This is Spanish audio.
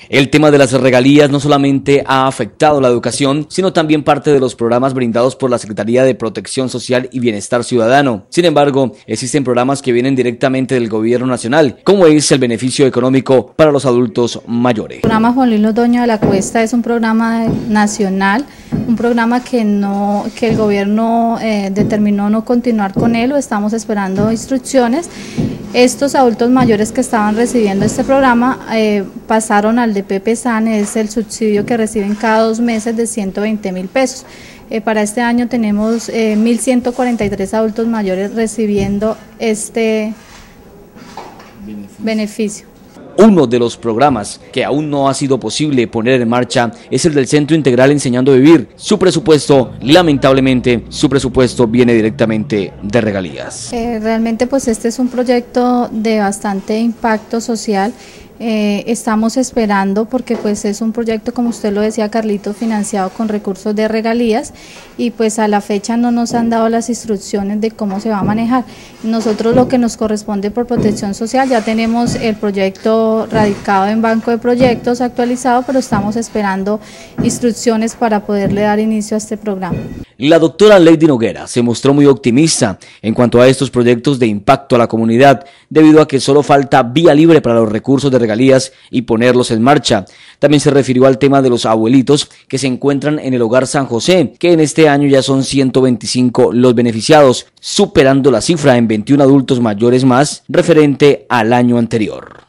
El tema de las regalías no solamente ha afectado la educación, sino también parte de los programas brindados por la Secretaría de Protección Social y Bienestar Ciudadano. Sin embargo, existen programas que vienen directamente del gobierno nacional, como es el beneficio económico para los adultos mayores. El programa Juan Luis Londoño de la Cuesta es un programa nacional, un programa que el gobierno determinó no continuar con él, o estamos esperando instrucciones. Estos adultos mayores que estaban recibiendo este programa pasaron al de PPSAN, es el subsidio que reciben cada 2 meses de 120.000 pesos. Para este año tenemos 1.143 adultos mayores recibiendo este beneficio. Uno de los programas que aún no ha sido posible poner en marcha es el del Centro Integral Enseñando a Vivir. Su presupuesto, lamentablemente, viene directamente de regalías. Realmente pues este es un proyecto de bastante impacto social. Estamos esperando porque pues es un proyecto, como usted lo decía, Carlito, financiado con recursos de regalías, y pues a la fecha no nos han dado las instrucciones de cómo se va a manejar. Nosotros, lo que nos corresponde por Protección Social, ya tenemos el proyecto radicado en Banco de Proyectos actualizado, pero estamos esperando instrucciones para poderle dar inicio a este programa. La doctora Lady Noguera se mostró muy optimista en cuanto a estos proyectos de impacto a la comunidad, debido a que solo falta vía libre para los recursos de regalías y ponerlos en marcha. También se refirió al tema de los abuelitos que se encuentran en el Hogar San José, que en este año ya son 125 los beneficiados, superando la cifra en 21 adultos mayores más referente al año anterior.